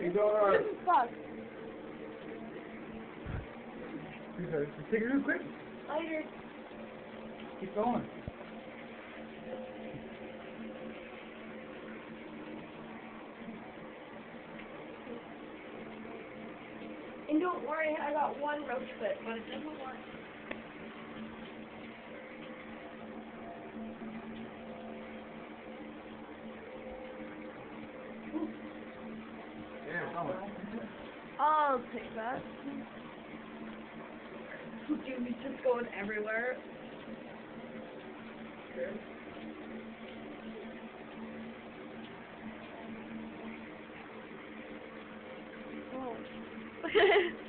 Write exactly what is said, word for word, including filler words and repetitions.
You go, This is fuck. take it real quick. Later. Keep going. And don't worry, I got one roach bit, but it doesn't work. Yeah, come on. I'll take that. Dude, he's just going everywhere. Oh.